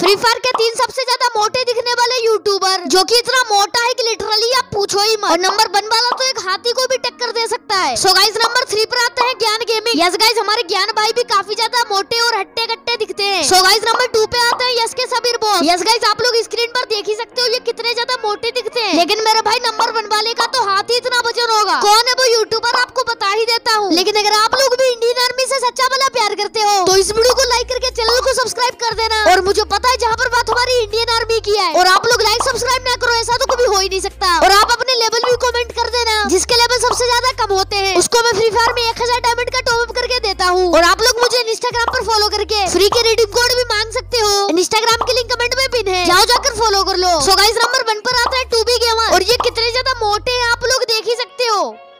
Free fire के 3 सबसे ज्यादा मोटे दिखने वाले यूट्यूबर, जो कि इतना मोटा है कि लिटरली आप पूछो ही मत। और नंबर 1 वाला तो एक हाथी को भी टक्कर दे सकता है। सो गाइस नंबर 3 पर आते हैं ज्ञान गेमिंग। यस गाइस हमारे ज्ञान भाई भी काफी ज्यादा मोटे और हट्टे कट्टे दिखते हैं। सो गाइस नंबर 2 पे आते हैं यस के सबीर बॉस। यस गाइस आप लोग स्क्रीन पर देख ही सकते हो ये कितने ज्यादा मोटे दिखते हैं। लेकिन मेरे भाई नंबर 1 वाले का तो हाथ ही इतना वजन होगा। कौन है वो यूट्यूबर आपको बता ही देता हूँ। लेकिन अगर आप लोग भी इंडियन आर्मी से सच्चा वाला प्यार करते हो तो इस वीडियो को लाइक करके चैनल को सब्सक्राइब कर देना। और मुझे पता है जहाँ पर बात हमारी इंडियन आर्मी की है और आप लोग लाइक सब्सक्राइब ना करो ऐसा तो कभी हो ही नहीं सकता। और आप अपने लेवल भी कमेंट कर देना, जिसके लेवल सबसे ज्यादा कम होते हैं उसको मैं फ्री फायर में 1000 डायमंड का टॉप अप करके देता हूँ। और आप लोग मुझे इंस्टाग्राम पर फॉलो करके फ्री के रिडीम कोड भी मांग सकते हो। इंस्टाग्राम की लिंक कमेंट में पिन है, जाओ जाकर फॉलो कर लो। सो गाइस नंबर 1 पर आता है 2B गेमर और ये कितने ज्यादा मोटे हैं आप लोग देख ही सकते हो।